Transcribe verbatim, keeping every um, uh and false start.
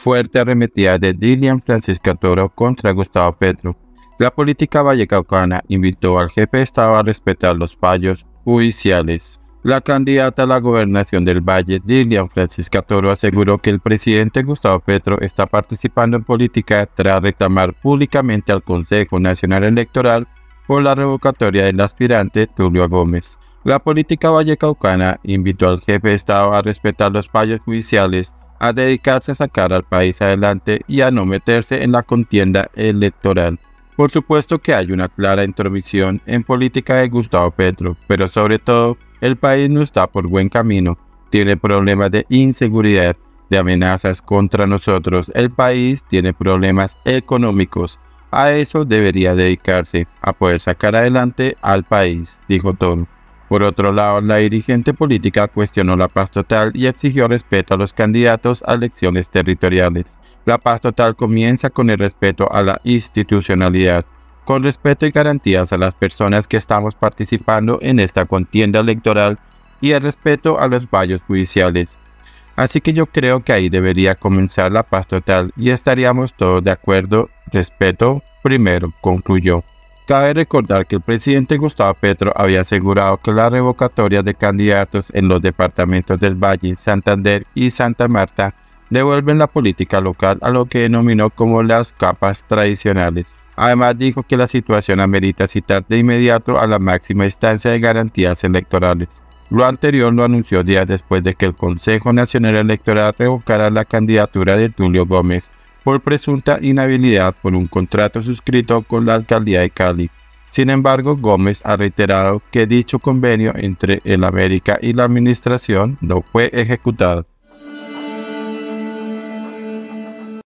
Fuerte arremetida de Dilian Francisca Toro contra Gustavo Petro. La política vallecaucana invitó al jefe de Estado a respetar los fallos judiciales. La candidata a la gobernación del Valle, Dilian Francisca Toro, aseguró que el presidente Gustavo Petro está participando en política tras reclamar públicamente al Consejo Nacional Electoral por la revocatoria del aspirante Tulio Gómez. La política vallecaucana invitó al jefe de Estado a respetar los fallos judiciales, a dedicarse a sacar al país adelante y a no meterse en la contienda electoral. Por supuesto que hay una clara intromisión en política de Gustavo Petro, pero sobre todo, el país no está por buen camino, tiene problemas de inseguridad, de amenazas contra nosotros, el país tiene problemas económicos, a eso debería dedicarse, a poder sacar adelante al país, dijo Toro. Por otro lado, la dirigente política cuestionó la paz total y exigió respeto a los candidatos a elecciones territoriales. La paz total comienza con el respeto a la institucionalidad, con respeto y garantías a las personas que estamos participando en esta contienda electoral y el respeto a los fallos judiciales. Así que yo creo que ahí debería comenzar la paz total y estaríamos todos de acuerdo. Respeto primero, concluyó. Cabe recordar que el presidente Gustavo Petro había asegurado que la revocatoria de candidatos en los departamentos del Valle, Santander y Santa Marta devuelven la política local a lo que denominó como las capas tradicionales. Además dijo que la situación amerita citar de inmediato a la máxima instancia de garantías electorales. Lo anterior lo anunció días después de que el Consejo Nacional Electoral revocara la candidatura de Tulio Gómez por presunta inhabilidad por un contrato suscrito con la alcaldía de Cali. Sin embargo, Gómez ha reiterado que dicho convenio entre el América y la administración no fue ejecutado.